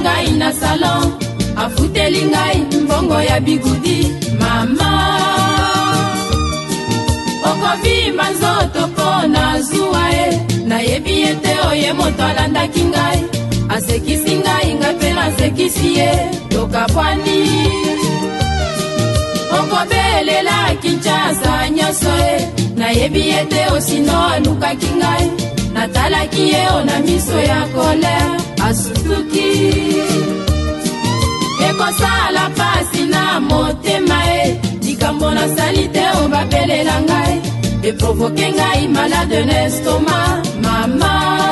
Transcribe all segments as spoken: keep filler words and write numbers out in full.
ngai na salon afuteli ngai mbongo ya bigudi mama okovima nzoto mpo na zuwa e nayebi ete oye moto alandaki ngai asekisi ngai ngai mpe nasekisi ye tokabwani okobelela Kinshasa nyonso e nayebi ete osino alukaki ngai natalaki ye ona miso ya kolere asutuki ekosala pasi na motema e likambo nasali te obabelela ngai eprovoke ngai malade na estoma mama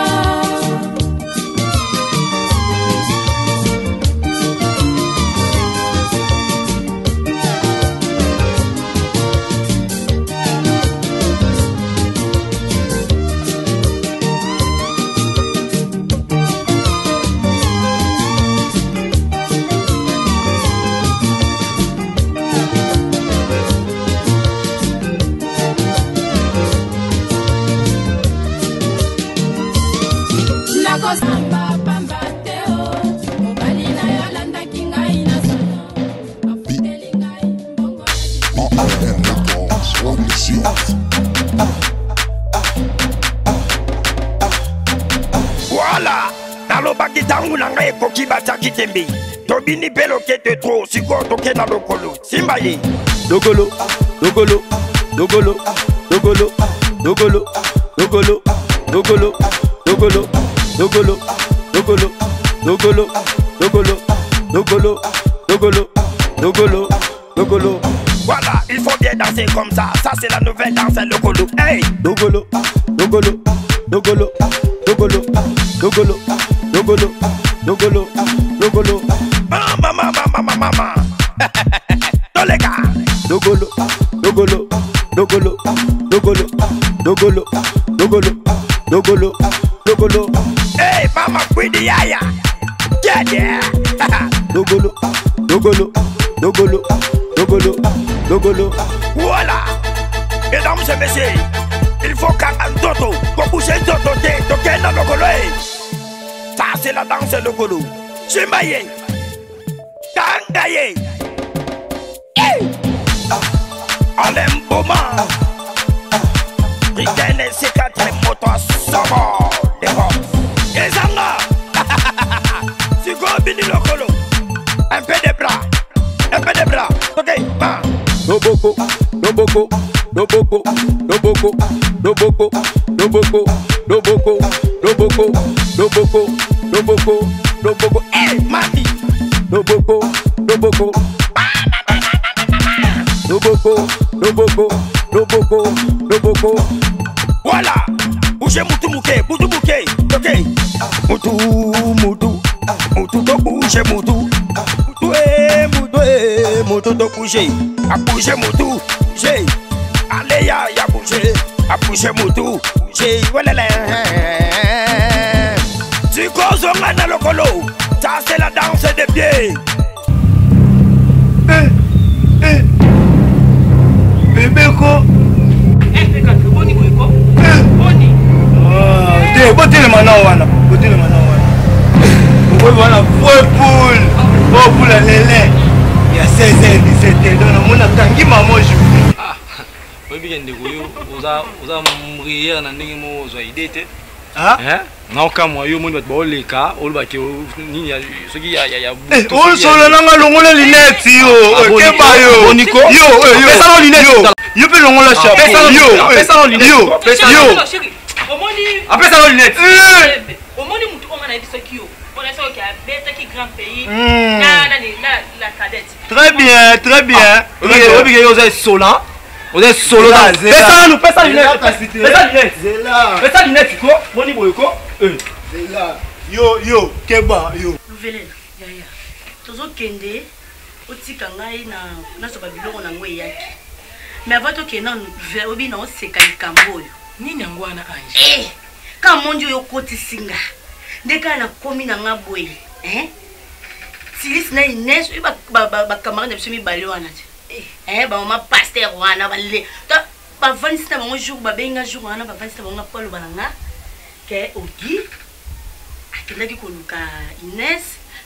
Voilà, nalobaki tangu na ngai ekoki batiaki tembe tobini mpe lokete tro sikoyo toke na lokolo simba ye Dogolo, dogolo, dogolo, dogolo, dogolo, dogolo, dogolo, dogolo, dogolo, dogolo, dogolo, dogolo, dogolo, dogolo, dogolo, dogolo. Voilà, il faut bien danser comme ça, ça c'est la nouvelle danse lokolo. Hey, dogolo, dogolo, dogolo, dogolo, dogolo, dogolo, dogolo, dogolo. Ah mama mama mama. Tous les gars. Dogolo, dogolo, dogolo, dogolo, dogolo, dogolo, dogolo, dogolo. Hey mama kwidi yaya. Yeah yeah. Dogolo, dogolo, dogolo, dogolo, dogolo. Voilà. Mesdames et messieurs, il faut qu'un toto, qu'on bouge un toto, toquer dans le colo. Ça c'est la danse de colo. Chimaye. Tangaye. Alem Boma. Ritaine C quatre moto sobo. Défense. Ezanga. Si go bini le colo. Un peu de bras. Un peu de bras. Ok. Ah. Doboko, doboko, doboko, doboko, doboko, doboko, doboko, doboko, doboko, doboko, doboko. Hey, mami. Doboko, doboko. Doboko, doboko, doboko, doboko. Voilà. Bougez moutou mouké, moutou mouké. Ok. Moutou, moutou. Moutou to bouge moutou. Moutou eh, moutou eh, moutou to bouger. A bouger moutou, bouger. Allez ya ya bouger. A bouger moutou, bouger. Voilà là. Tu causes on a le colo. Ça c'est la danse des pieds. Eh, eh. Bébé ko. Eh, bébé ko boni ko. Eh, boni. Ah, de bote le mana wana. Bote le mana wana. Boy wana boy pool. Boy pool à lélé. Il y a seize ans, dix-sept ans. Donc on a tangi maman jour. Ah. Boy bien de ko yo. Oza oza mourir na ndenge mo zo idée. Ah? Eh? Na ka mo yo mo bat ba oleka, olba ke ni ya soki ya ya ya. Eh, o solo nanga longola linette yo. Ke ba yo. Boniko. Yo, yo. Pesa lo linette. Yo pe longola chapeau. Yo, pesa lo linette. Yo, pesa yo. Omoni. Apesa lo linette. Omoni mutu on a dit ce qui yo. On a ça qui a bête qui grand pays. Na na la la cadette. Très bien, très bien. Obi ke yo za sola. On est solo là. Pesa nous, pesa linette. Pesa linette. Zela. Pesa linette ko. Boni boyko. Eh. Zela. Yo, yo, keba, yo. Nouvelle yaya. Tozo kende otika ngai na na so babiloko na ngwe yaki. Mais avant to kena nous obi na oseka likambo yo. Nini ngwana anje? Eh. Ka mondio yo koti singa. Ndeka na komi na ngaboye. Eh? Silis na Inès ba ba ba camarade de semi bali wana. Eh ba mama pasteur wana ba le. Ta ba vingt-sept ba jour ba benga jour wana ba vingt-sept ba nga Paul balanga. Ke ogi. Akendaki koluka Inès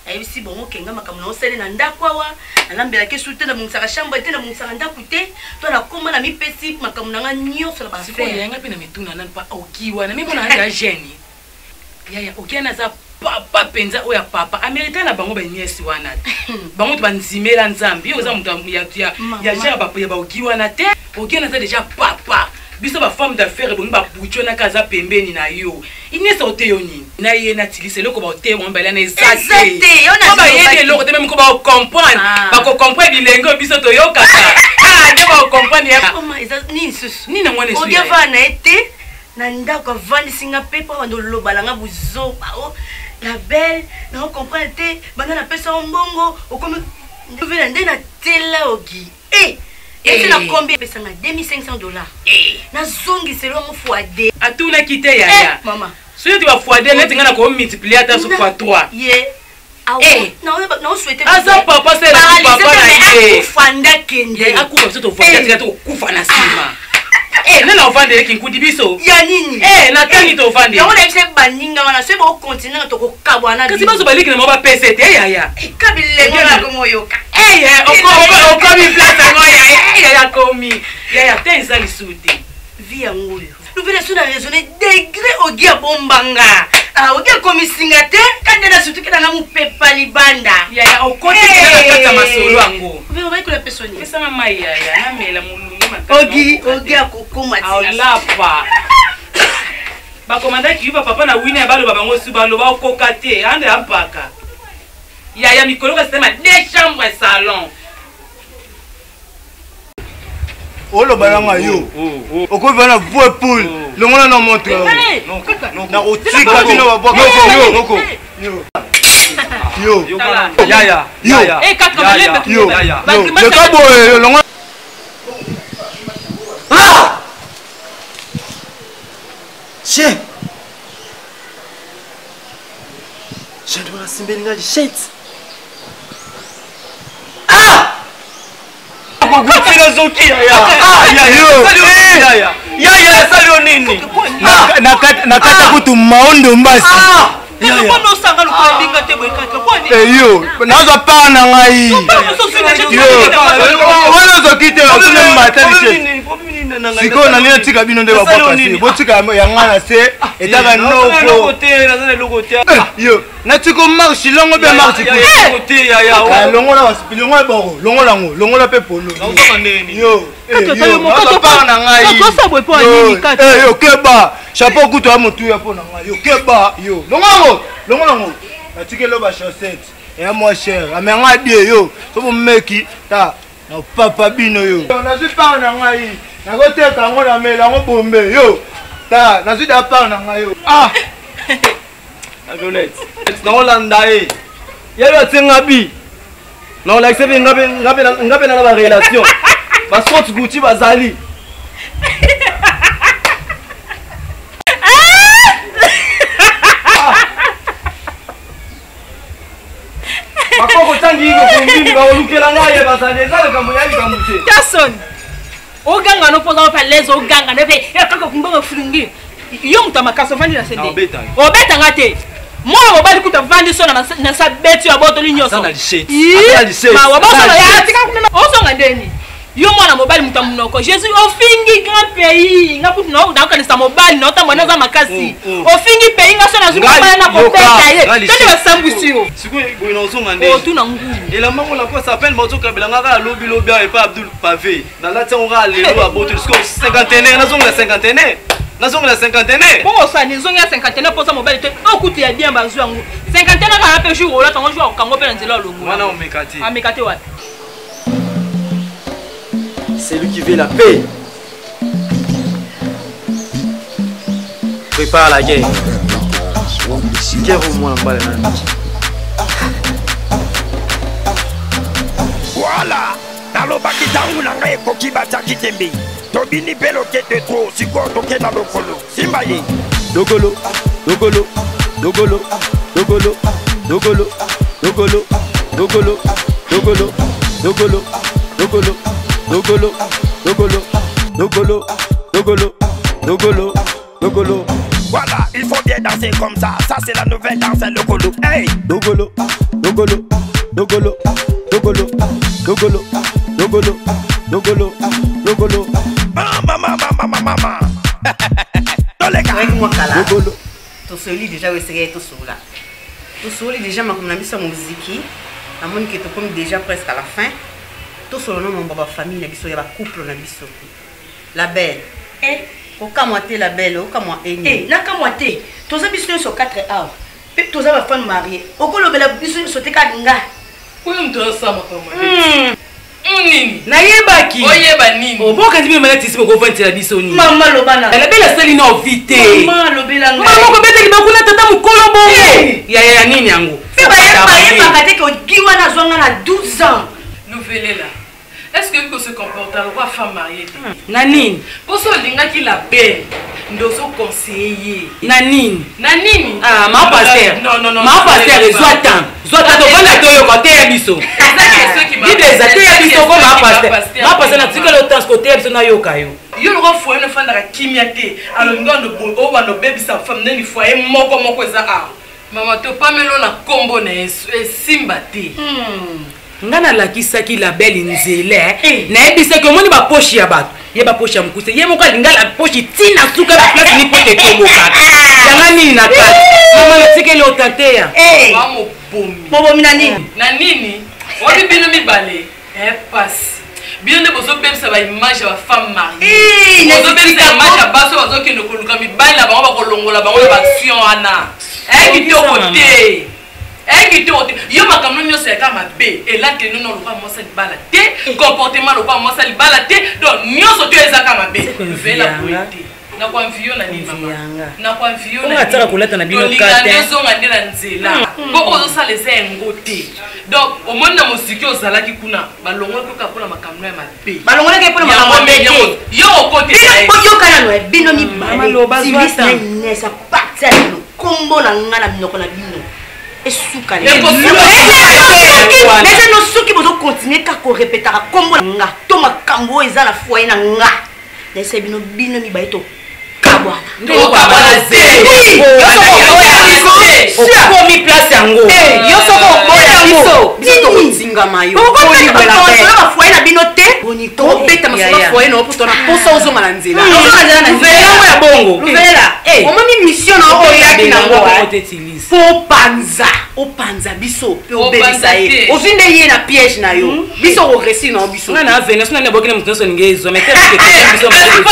ayebisi bongo kenga makambo na osele na ndako awa alambelaki su te na monisaka chambre te na monisaka ndako te to na komba na mipesi makambo na nga nyonso na bafere yanga mpe na mituna nani pa oki wana mimona anga geni yaya oki wana aza papa penza oya papa amerika na bango baniesi wana bango to banzimela nzambe oza moto ya gera ya baoki wana te oki wana aza deja papa biso ba femme d'affaires bongi ba bucho na kaza pembeni na yo inesa oteyo nini na ye na tilise loko ba oteyo mbala na ezate ona ba yede loko te même ko ba comprendre ba ko comprendre bilengo biso to yo kaka ah de ba comprendre ya mama eza nini susu nini ngone susu odia vana ete na ndako vandi singa pepa wando lobala nga buzo o la belle na comprendre te bana na pesa mbongo okomi nduvela ndena tela ogi eh et c'est la combien pesa na deux mille cinq cents dollars eh na zongi selo mo fois deux atuna kite ya ya mama so tu vas fois deux net ngana ko multiplier ta so fois trois ye ah ouais non non souhaiter asa papa c'est la papa na ye fanda kende akuba so to fois quatre to kufa na sima eh nana ofande kinkudi biso ya nini eh na tani to ofande ya ona ise baninga wana so bo continent to ko kabwa na kasi baso baliki na maba P C T ya ya kabile ngona ko moyoka eh ya oko oko mi place ngoya eh ya komi ya ya tenza lisudi via ngoyo luvela suna raisonner degré ogia bombanga ah ogia komisinga te kande na sutu kina ngamu pepa libanda ya ya okote kina kata masolo ango vero ba ikula pesoni pesa mama ya ya na mela mulungu ogi ogia kokoma ti alapa ba komanda ki yuba papa na wine balo babango su balo ba kokate ande ampaka ya ya mikolo ka sema deux chambres salon olo balanga yo oko vana voix poule longona na montre na otika bino ba boko yo yo yo ya ya yo eh quatre malebe yo le kabo longona ah che je dois simbelinga di shit ah kwa philosophie ya ya ya ya ya ya salio nini na na kata kutu maondo mbasi ya ya kono sanga luko binga te boy kaka kwani eh yo nazo pa na ngai yo wana zo kite akuna mbata ni siko na nini tika bino nde ba baka se botika ya ngana se etaka noko yo na tiko marche longo be marche ko ya ya longo na wasipilongo boro longo lango longo la pe polo yo yo pa na ngai eh yo keba chapeau kuto ya mutu ya pona ngai yo keba yo longo longo lango na tikelo ba chaussette et moi cher amenga die yo so mo meki ta na papa bino yo na suis pas na ngai na kote kango na mela ngo bombe yo ta na suis da pa na ngai yo ah Agonet na Holanda eh yelo tsenga bi na la accepte ngabe ngabe ngabe na ba relation ba sport Gucci bazali bakoko tangi ko kumbini ba olukela ngaye bazali zale kamuyali kamute Jason oganga no poza pa lezo oganga ne pe kaka kumbanga fulingi yo mutamakaso vandi na sende obeta ngate moi mobali kuta vandi so na na sa beti ya botoli nyoso sana di shit sana di shit ma waboso ya tika kuna osonga ndeni yo mwana mobali mutamunoko Jésus ofingi grand pays nga putu no ndaka nisa mobali no tamwana za makasi ofingi pays nga so na zuma na kopeta ye tete basambusi yo siku boino osonga ndeni o tuna ngulu ela mango la ko s'appelle moto kabila nga lobi lobi et pas Abdul Pavé dans la tiens on va aller à botoli jusqu'au cinquantaine na zonga cinquantaine na zonga cinquantaine bon ça ni zonga cinquantaine pour ça mobali te okuti ya bien bazu yango cinquantaine ka pe jour ola tango jour kango pe na nzela lobo wana omekati amekati wapi. C'est lui qui veut la paix. Prépare la guerre. Guerre au moins en bas. Voilà. Nalo bakita una ngai koki bataki tembe. Tobini pelo kete trop siko toke na lokolo. Simba ye. Dogolo, dogolo, dogolo, dogolo, dogolo, dogolo, dogolo, dogolo, dogolo, dogolo. Dogolo, dogolo, dogolo, dogolo, dogolo, dogolo, Voilà, il faut bien danser comme ça. Ça c'est la nouvelle danse, le golo. Hey, Dogolo, dogolo, dogolo, dogolo, dogolo, dogolo, dogolo, dogolo. Mama, mama, mama, mama. Dans les gars. Dogolo. Tu soli déjà oui c'est tout solo là. Tu soli déjà ma comme la mission musique. La monde qui te comme déjà presque à la fin. Tout solo non mon baba famille na biso ya ba couple na biso. La belle. Eh, aucun moitié la belle, aucun moi eh. Eh, na ka moitié. Tous les biso sur quatre heures. Puis tous les femmes mariées. Aucun le belle biso sur te ka nga. Oui, on doit ça ma femme. Nini na yebaki oyeba nini oboka ndimi mala tisi boko vantela biso nini mama lobana elle belle sali na vite mama lobela nga mama ko bete libakuna tata mukolo bongo ya ya nini yango ba yeba yeba kate ko giwa na zwanga na douze ans nouvelle là est-ce que vous se comporte alors quoi femme mariée na nini pour ça linga ki la belle ndoso conseiller na nini na nini ah ma pasteur non non non ma pasteur zoatan zoatan to bana to yo kote ya biso Bible ezate ya biso ko ma pasteur ma pasteur na tika le transporter biso na yo kayo yo le fo ene fanda ka kimia te alors ngondo bo o ba no baby sa femme neni fo e moko moko eza a mama to pamelo na kombo na simba te ngana lakisaki la belle nzele na ebisa ke moni ba poche ya bato ye ba poche ya mukuse ye moko lingala poche tina suka ba place ni poche toboka yanga nini na kati mama natikeli otante ya mama bomi bomi na nini na nini obi bino mibale eh passe bino ne bozo bebisa ba image ya femme mariée bozo bebisa image ya baso bazo kende koluka mibale na bango ba kolongola bango ba action ana eh kitoko te eh kitoko te yo makamno nyoso ya kama be elake no no loba mosa libala te comportement loba mosa libala te donc nyoso to eza kama be vela poete na kwa mfio na ni mama na kwa mfio na ataka kuleta na bino kate nzo ngande na nzela ko ozo saleza ngote donc au monde na musiki ozalaki kuna balongo ko kapona makamno ya mabe balongo ke pona makamno yo okote bino yo kana no bino ni mama loba zwata ne sa partir no kombo na ngana bino ko na bino esuka le mais no suki bozo continuer ka ko répéter kombo nga to makambo eza na foyer na nga laisse bino bino mi baito kabwana ndo kabwana ze yo mi place yango yo soko boya biso biso kozinga mayo boni bola pe ba foyer na bino te boni to beta masoma foyer no poto na posa ozonga na nzela ozonga nzela na nzela ya bongo luvela eh omoni mission na oyo yaki na ngo po panza o panza biso pe obebisa ye ozinde ye na piège na yo biso ko resi na biso na na venez na ne bokene mutu so ngezo mais tellement que biso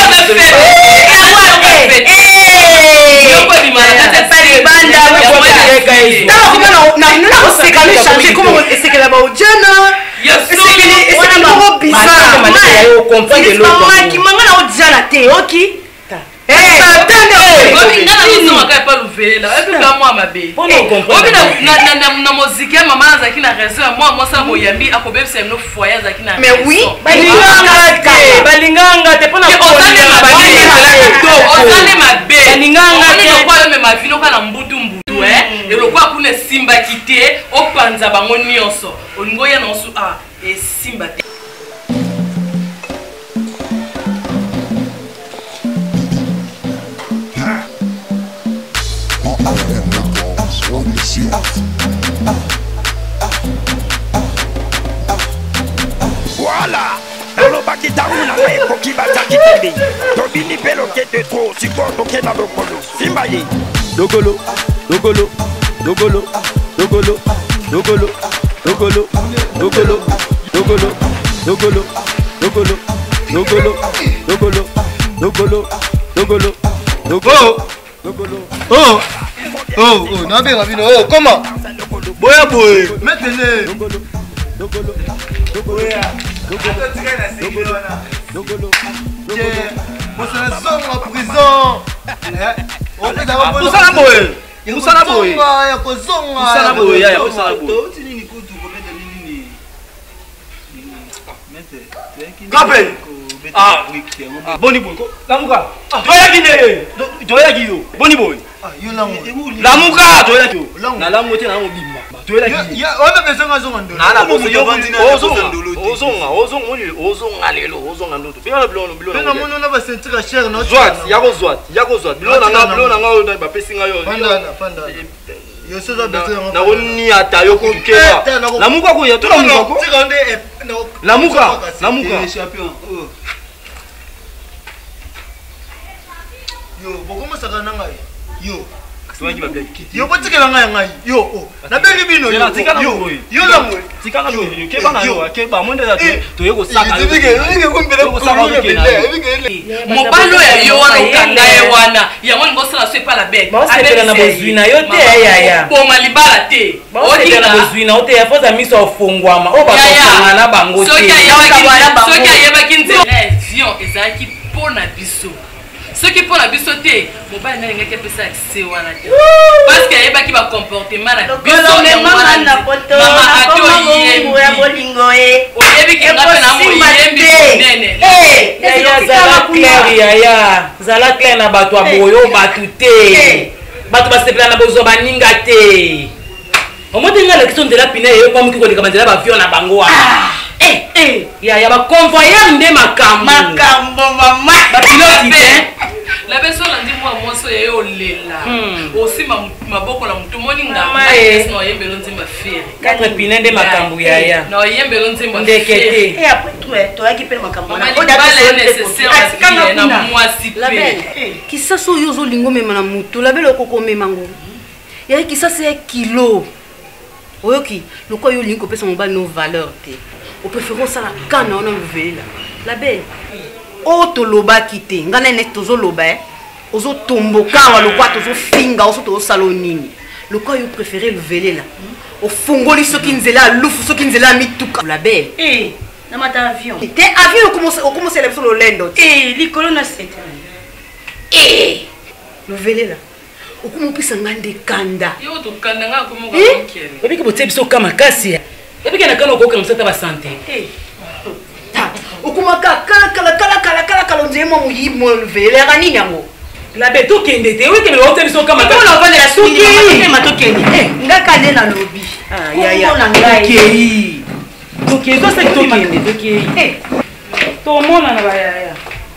balinganga te pona ma vino kana mbutu mbutu eh elokwa kuna simba kite opanza bango nyonso olingo ya nosu ah e simba te voilà oloba kitauna pe kokiba takitende tobini pelo kete trop sikondo kena lokolo simba ye Dogolo, dogolo, dogolo, dogolo, dogolo, dogolo, dogolo, dogolo, dogolo, dogolo, dogolo, dogolo, dogolo, dogolo, dogolo, dogolo. Oh, oh, oh, non mais Rabino, oh, comment? Boya boy, maintenant. Dogolo, dogolo, dogolo, dogolo, dogolo, dogolo. Vous serez en prison. Musala boy. Musala boy. Ya kozonga. Musala boy ya musala boy. Nini kutu kopeta nini? Kapel. Ah, boni boy. Lamuka. Joya kine. Joya kiyo. Boni boy. Ah, yo lamu. Lamuka joya kiyo. Na lamu te na mo bimba. toyela ki ona bezonga zonga ndolo na na boso yo ozonga ozonga ozonga moni ozonga lelo ozonga ndoto bila bilo bilo na mono na ba sentir cher na zwat yako zwat yako zwat bilo na nga bilo na nga oyo ba pesi nga yo pandana pandana yo soza bezonga na woni ata yo kukeba na muka ko ya to na muka ko la muka la muka champion yo bokoma saka na ngai yo yo botikela ngai ngai yo oh na beri bino yo yo yo la mo tikala yo ke bana yo ke ba monde da to yo ko saka yo bige bige ko mbele ko saka bige mobalo ya yo wana ukanga ye wana ya ngoni ngosala so pa la bête avec na bozwina yo te ya ya boma libala te odi na bozwina o te ya foza miso ofungwama o ba ko na bango te so ya ya so ya ya ba kinze vision ezaki pona biso ce qui pour la bisoté mobile na ngeke pesa accès wana te parce que yeba ki ba comportement na biso mama na poto na ko ya bolingo e o yebi ki ngape na mo yembi nene eh ya zala clair ya ya zala clair na bato aboyo batu te bato basepela na bozo baninga te omote ngala kiso ndela pina ye kwa mukiko de kamandela ba vio na bango wana eh eh ya ya ba convoyeur nde makambo makambo mama ba pilote te la personne a dit moi moi so ye olela aussi maboko na mutu moni ngamba no yembelo nzimba fere quatre pine nde makambo ya ya no yembelo nzimba ndekete et après toi toi qui pele makambo na o da bala nécessaire na moi si la belle qui ça so yo zo lingo mema na mutu la belle okoko mema ngo ya qui ça c'est kilo oyoki loko yo lingo pesa mobile no valeur te au préférons ça la kana on vela la belle o to loba kite ngana ne tozo loba ozo tomboka wa lokwa tozo finga ozo to salonini lokwa yo préférer le velé là au fongoli soki nzela lufu soki nzela mituka la belle eh na mata avion te avion commence au commencer le sur lendo eh likolo na sete eh le velé là au comment pisa ngande kanda yo to kanda nga komo ka nkele ebiki bote biso kama kasi ebiki na kana ko kamsa ta ba santé eh okumaka kala kala kala kala kala kala nzema muyimo vele kanini yango la beto kende te oui que le hotel so kama ka na vale ya suki ni matokeni eh ngaka nde na lobby ah ya ya okay okay so c'est to kende okay eh to mona na ba ya ya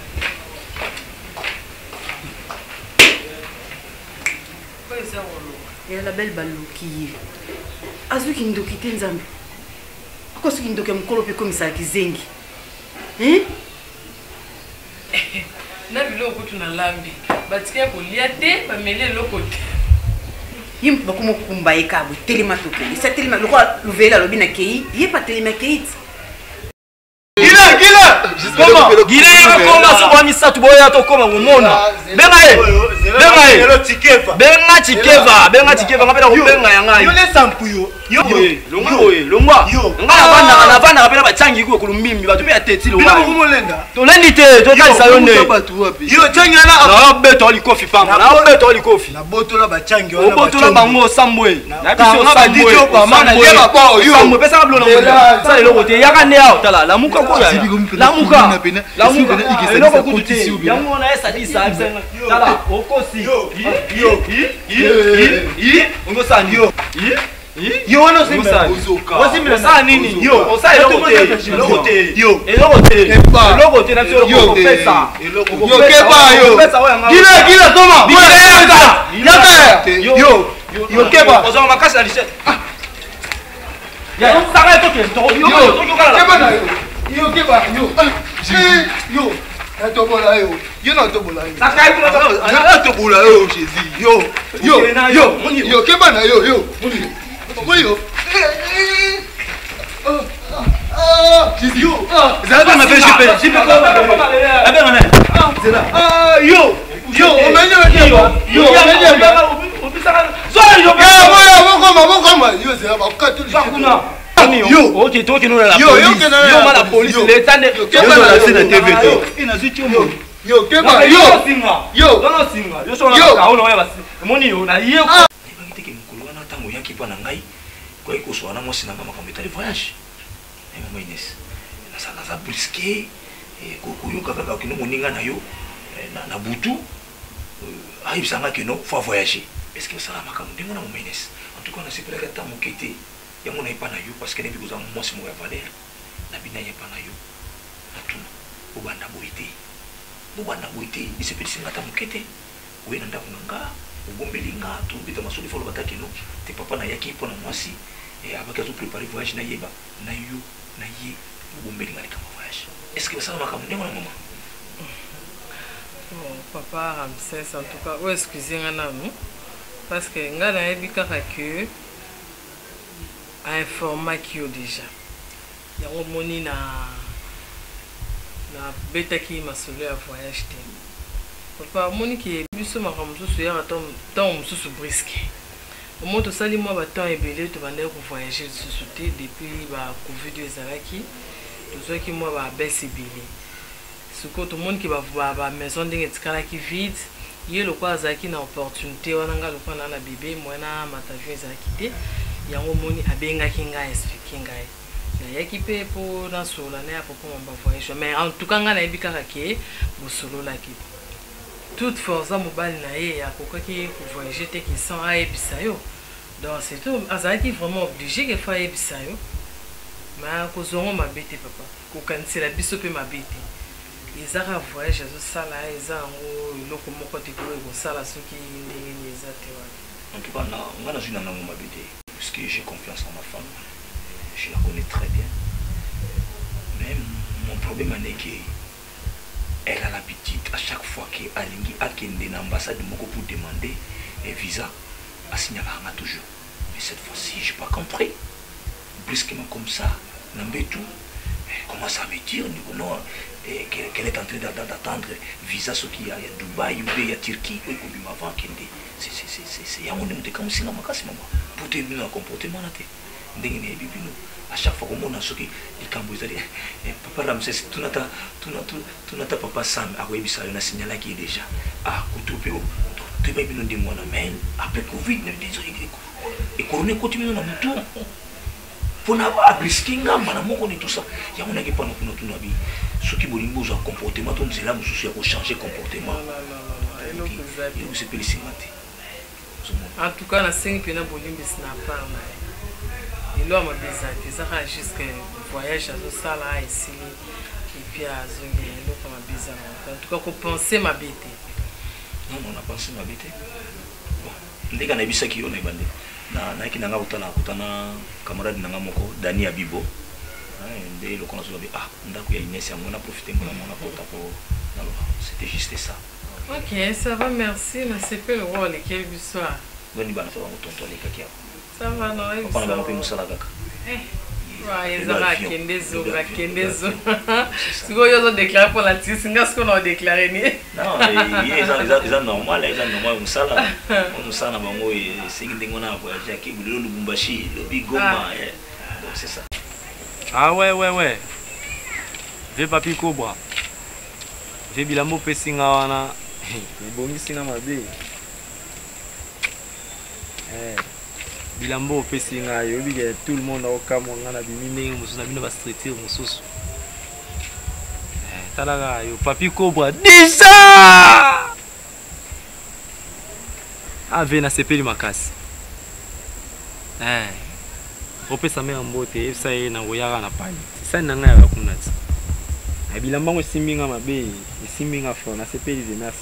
ya la belle baloki azuki ndokite nzambe ako suki ndoke mkolo pe komisa kizengi eh na biloko tuna lambi batika kolia te bamele loko te yim bakumo kumba ekabo telema tokeli sa telema loko luvela lobi na kei yepa telema kei Gila gila comment gila koma so bani satu boya to koma ngomona benga e benga e lo tikeva benga tikeva benga tikeva ngapela ko benga yanga yo le sampuyo yo longwa oye longwa ngala bana na bana ngapela bachangi ku kulumbimbi batu pe ateti longwa bilo kumolenda to lendi te to kalisa yonde yo changana na beto li kofi pamba na beto li kofi na botola bachangi wana botola bango sambwe na biso sambwe ba mana yeba ba yo sambwe pesa blo na ça le lokote yaka ne ya tala la muka ko ya la muka la muka eloko kutu te yango na esa disa tala okosi yo yo yi ngo sani yo yo wana simba uzoka osimba sa nini yo osa eloko te eloko te yo eloko te eloko te na sio eloko pesa yo keba yo gila gila koma yaka yo yo keba ozo makasi na lishe ya sanga to ke to yo to kala keba na yo yo keba yo yo atobola yo yo na tobola yo sakai tu na atobola yo Jésus yo yo yo yo keba na yo yo yo Jésus yo ça va me faire choper j'ai pas ah ben on c'est là ah yo yo on a yo yo on a yo on peut ça zo yo ya moi moi moi moi yo c'est ba katoli bakuna yo ok toi qui nous la yo yo que yo ma la police l'état ne yo la scène de T V to ina zicho mo yo keba yo singa yo non singa yo so na ka ono ya basi moni yo na ye ko bakiteke mukulu wana tango yaki pa na ngai ko iko na mosi na mama kameta le voyage et mama Inès na ça na brisqué et ko ko yo kaka kino moninga na yo na na butu ayi sanga kino faut voyager est-ce que ça la makamu ndingo na mama Inès En tout cas, on a séparé le temps qui était. Il y a mon épa na yo parce que les gens ont moi c'est mon valeur. La bina y a pas na yo. Na tout. Au banda boité. Au banda boité. Il se peut dire que tu es oui nanda kunanga. Au bon belinga. Tout bita masoli faut le bataki no. Tes papa na yaki pour moi si. Et avec tout préparer voyage na yeba. Na yo na ye. Au bon belinga les voyage. Est-ce que ça m'a comme maman? Bon, papa Ramsès, en tout cas, oh, excusez-moi, non? Parce que nous avons vu que un format qui est déjà. Il y a un moni na na bêta qui m'a sauvé à voyage. Papa, moni qui est plus sur ma femme, sur hier, attends, tant on se brisque. Au moins, tout ça, moi, bah, tant ébélé, tu vas aller pour voyager sur ce thé depuis bah Covid deux Zalaki. Tout ça qui moi va baisser ébélé. Ce que tout le monde qui va voir la maison d'Ingetkala qui vide, il y a le quoi Zaki na opportunité, on a le quoi na bébé, moi na matavie Zaki, il y a un moment à benga kinga expliquer ngai. Il y a qui peut pour dans sur l'année à propos mon voyage, mais en tout cas on a ébi karaké, pour solo la qui. Toute force à mobile na et à quoi qui pour voyager te qui sont à ebisayo. Donc c'est tout, Zaki vraiment obligé de faire ebisayo. Mais à cause de ma bête papa, qu'on cancelle la bisope ma bête. Les arabes voyagent à ça là, ils ont le locomo côté pour ça là, ceux qui les attirent. En tout cas, on a une amie ma bête, parce que j'ai confiance en ma femme. Je la connais très bien. Mais mon problème est qu'elle a l'habitude, à chaque fois qu'elle a une ambassade de Moko pour demander un visa, elle signale toujours. Mais cette fois-ci, je n'ai pas compris. Brusquement comme ça, tout. Comment ça veut dire qu'elle est en train d'attendre visa ce qu'il y a à Dubaï, il y a Turquie, il y a avant c'est c'est un monde de comme si on a pour te donner un comportement à chaque fois qu'on a ce qui est cambouis papa Ramsès tout n'a tout n'a tout n'a papa Sam a oui ça on a signalé qui est déjà ah couteau tu peux bien dire moi mais après Covid et couronne continue dans tout pour n'avoir brisqué ngamba mon connaît tout ça il y a on a qui pas nous nous nous habille ce qui bolit nous un comportement donc c'est là nous souci à changer comportement il se peut les cimenter en tout cas na cinq pena bolim snapper na il a ma bizarre ça a jusque voyage à ça là ici et puis à zongi il a ma bizarre en tout cas qu'on penser ma bête non on a pensé ma bête bon ndé kana bisa ki on ebande na na ki nanga utana kutana camarade nanga moko Dani Abibo ndé le connaissons ah ndako ya Inès on a profité mon on a porta pour c'était juste ça. Ok, ça va, merci. C'est pas le rôle lequel du soir. Bonne bonne fois, on tonton les caca. Ça va, non, il va. On va pas nous saler caca. Eh, ouais, ils ont raqué zo, raqué zo. Si vous avez déclaré pour la tisse, qu'est-ce qu'on a déclaré ni? Non, ils ont ils ont normal, ils ont normal on sala. On sala na bango et c'est une dingue on a voyagé qui le Lubumbashi, le Bigoma. Donc c'est ça. Ah ouais ouais ouais. Ve papi Cobra. Ve bilambo pesinga wana. Ebongisi na mabe. Eh. Bilambo pesinga yobi ke tout le monde au kamwanga na bimine mususu na bino ba streetir mususu. Eh, talaga yo papi Cobra déjà. Ave na sepeli makasi. Eh. Opesa me ambote efsa ye na oyaka na pani. Ça nanga ya kunati. Abilamba ngo simbinga mabe, simbinga fo na sepeli de merci.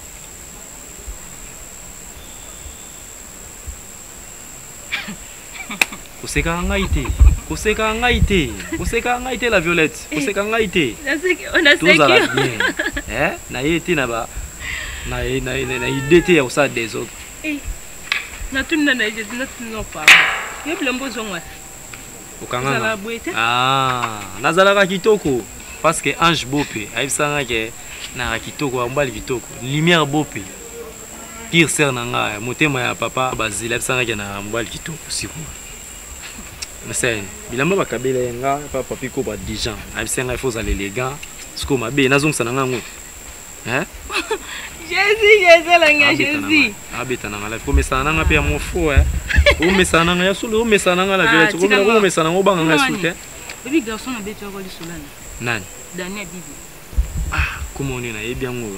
Koseka ngaite, koseka ngaite, koseka ngaite la Violette, koseka ngaite. On a tout ça va bien. Eh, na yete na ba na na na idée ya usa des autres. Eh. Na tunna na idée na tunna pa. Yo bilambo zongwa. Okanga. Ah, nazalaka kitoko. Parce que Ange Bopé, aïsanga ke na kitoko ambali kitoko. Lumière Bopé. Pire sœur nanga, motema ya papa Basile aïsanga ke na ambali kitoko siku. Mais bilamba bakabela nga papa piko ba Dijon. Aïsanga il faut aller élégant. Siko mabe nazong sananga ngo. Hein? Jésus, Jésus la nga Jésus. Abeta nanga la ko mesana nga pe ya mon fou hein. O mesana nga ya solo o mesana nga la vela ko ko mesana ngo banga nga soute. Baby garçon na beto ko li solana. Nani? Dani Abibo. Ah, comment on est là? Eh bien,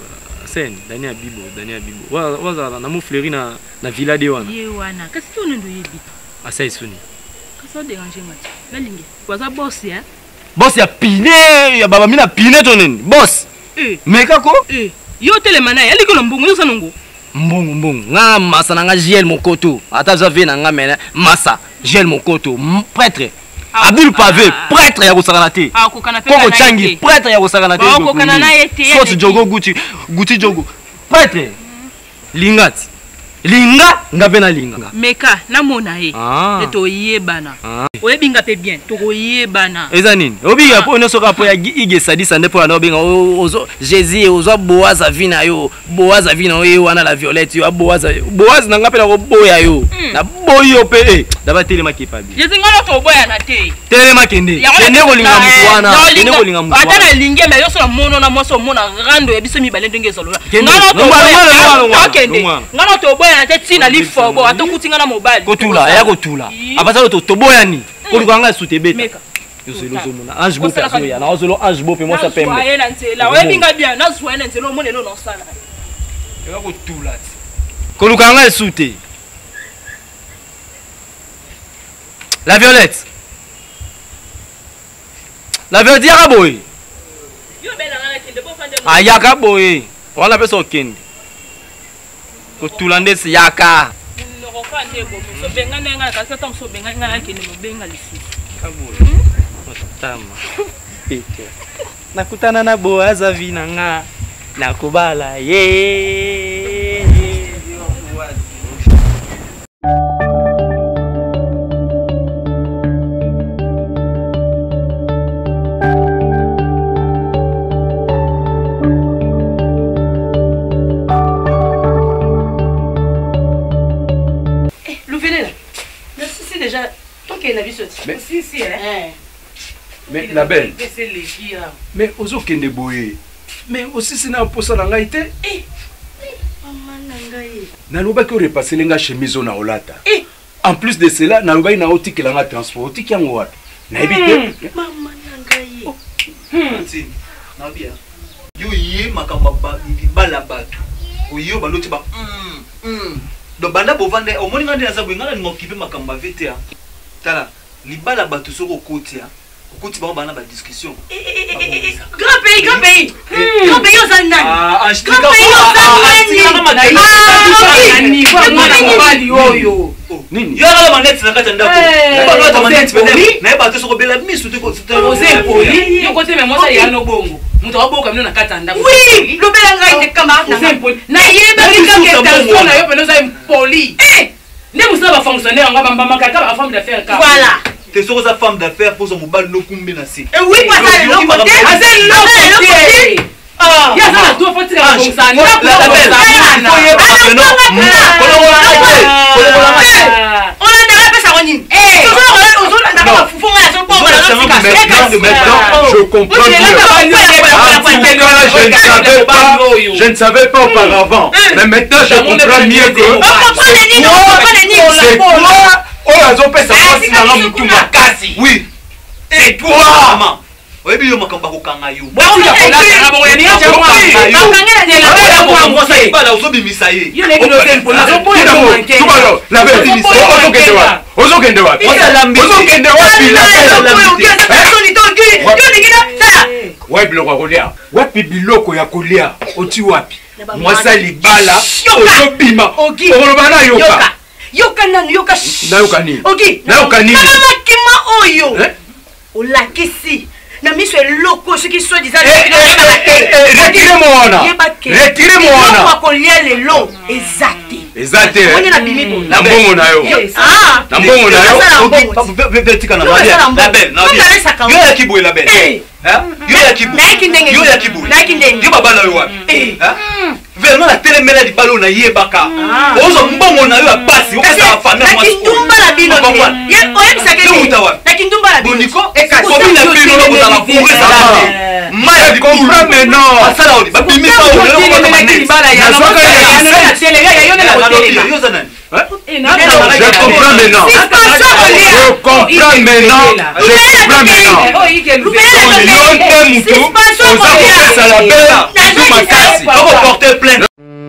Sen, Dani Abibo, Dani Abibo. Waza na mo fleuri na na villa de wana. Ye wana, kasi tu ndo yebi. Asa isuni. Kasi o déranger mati. Na lingi. Waza boss ya. Boss ya pine, ya baba mina pine tonen. Boss. Eh. Meka ko? Eh. Yo telemana, ya liko mbongo yo sanongo. Mbongo mbongo. Nga masa na nga Giel Mokoto. Ata za ve na nga mena masa Giel Mokoto, prêtre. Abdul Pavé, prêtre ya kusakana te. Ah, kokana pe. Koko Changi, prêtre ya kusakana te. Kokana na yete. Soti jogo guti, guti jogo. Prêtre. Lingati. Linga ngapena linga. Meka na mona e. Ah. To yebana. Oyebinga pe bien, to yebana. Eza nini? Obiga po no soka po ya ige sadisa ndepo ya nobinga ozo Jésus ozo boaza vina yo. Boaza vina yo wana la Violette yo boaza. Boaza na ngapena ko boya yo. Na boyo pe eh. Daba tele makipa bi. Jésus ngalo to boya na te. Tele makende. Kende ko linga mutwana. Kende ko linga mutwana. Ata na linge me yo so mono na moso mona rando ebiso mi balende ngezo lo. Ngalo to boya. Okende. Ngalo to boya na te tina lifo bo atokutinga na mobile. Kotula ya kotula. Abasa to to boya ni. Kolukanga sutebeta. Yo selo zomona. Ange bo perso ya. Na ozolo ange bo pe mo sa pembe. Wa yena ntela. Wa binga bien. Na zwa yena ntela mo lelo no sala. Ya kotula. Kolukanga sute. La Violette. La Violette ya boy. Yo bela ngala kinde bo fande mo. Ayaka boy. Wala pesa okende. Kotula ndesi yaka. So benga nenga kasi tam so benga ngala kini mo benga lisu. Kabul. Tama. Pete. Nakutana na Boaza vina nga. Nakubala. Ye. Déjà, tant qu'elle a vu ce Mais si, si, hein. Mais la belle. Mais aux autres qui boye. Mais aussi c'est un poisson en gaïté. Eh, maman nangaye. Naloba qui aurait passé lenga chemise na olata. Eh. En plus de cela, naloba ina oti que langa transport, oti qui angwa. Na ebite. Maman nangaye. Hmm. Si, na bien. Yo yé makamba ba bala batu. Oyo baloti ba. Hmm. Hmm. Donc banda bovande au moni ngandi naza bwingala ni occupé makamba vete ya. Tala, libala batu soko kotia. Okoti ba bana ba discussion. Grand pays, grand pays. Grand pays aux Annan. Ah, acheter grand pays aux Annan. Nini? Yo ala maneti na kata ndako. Ba lota maneti bende. Na ba to soko bela misu te ko te. Ose poli. Yo kote me mosa ya no bongo. Muto aboka mino na kata ndako. Oui, lo bela ngai te kama na poli. Na yeba kinga ke tension na yo peno za poli. Eh! Ne musa ba fonctionnaire nga bamba makaka ba femme d'affaires ka. Voilà. Te soko za femme d'affaires pour son mobile no kumbe na si. Eh oui, pas ça le côté. Azel lo côté. Ah, ya ça doit faut tirer comme ça. La belle. Foyer parce que non. Kolo kolo on a d'ailleurs pas ça on dit. Eh, on on a d'ailleurs fou fou là sur pompe là. Je comprends bien. Je ne savais pas auparavant. Mais maintenant je comprends mieux que c'est toi. Oh, ils ont fait ça dans la moutouma. Oui. C'est toi, maman. Oui, bien, ma kamba kokanga yo. Bon, il y a pas de bon, il y a pas de bakangela de la la moi ça pas là, ozobi misaye. Yo ne kino tempo, na zo po ya manke. Tubalo, la belle misaye. Ozo kende wa. Ozo kende wa. Ozo kende wa bila la. Ouais, biloko kolia. Wapi biloko ya kolia? Oti wapi? Mwasa libala, ozo bima. Okoloba na yoka. Yoka nanu yoka. Na yoka nini? Okay. Na yoka nini? Kama kima oyo. Olakisi. Na miso eloko ce qui soit disant retirez-moi là retirez-moi là kwa kolia lelo exact exact on na bimibo na mbongo na yo ah na mbongo na yo vetika na la belle na bien yo ya kiboy la belle hein yo ya kiboy yo ya kiboy na kindenge yo baba na yo wapi hein vraiment la télé mela di balo na yebaka ozo mbongo na yo ya basi okasa famille moi kindumba la bino ye oyebisa ke na kindumba la bino boniko e ka ko bina bino no bozala couvrir ça maya di comprends maintenant asala oli ba bimi sa oli no ko na kini bala ya no na télé ya yo na télé yo zana je comprends maintenant je comprends maintenant je comprends maintenant c'est pas ça la belle makasi okoporte plainte.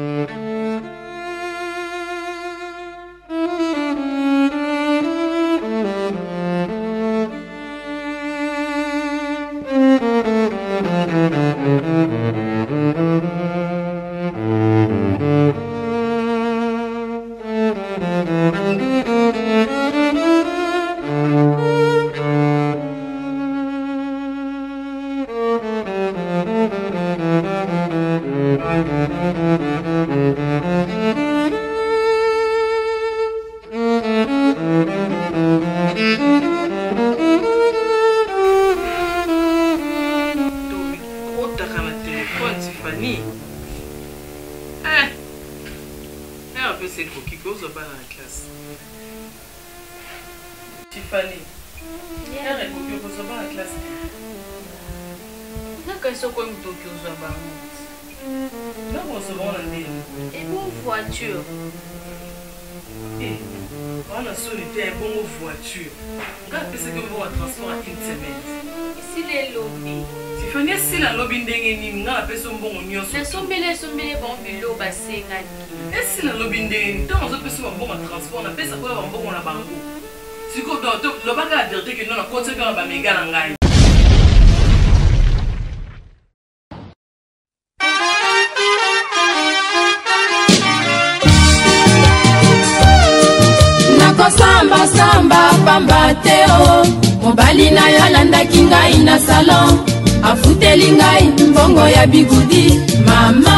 Nakosamba samba pamba teo mobali na yo alandaki ngai na salon afuteli ngai mbongo ya bigudi mama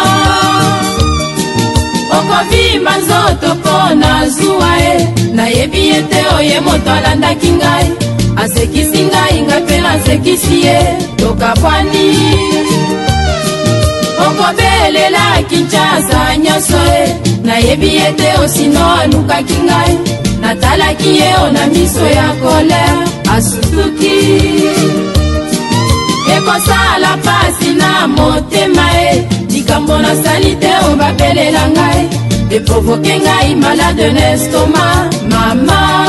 okovima nzoto mpo na zuwa e nayebi ete oye moto alandaki ngai asekisi ngai ngai mpe nasekisi ye tokabwani okobelela kinshasa nyonso e nayebi ete osino alukaki ngai natalaki ye o na miso ya kolere asusuki ekosala pasi na motema e likambo nasali te obabelela ngai eprovoke ngai malade na estoma mama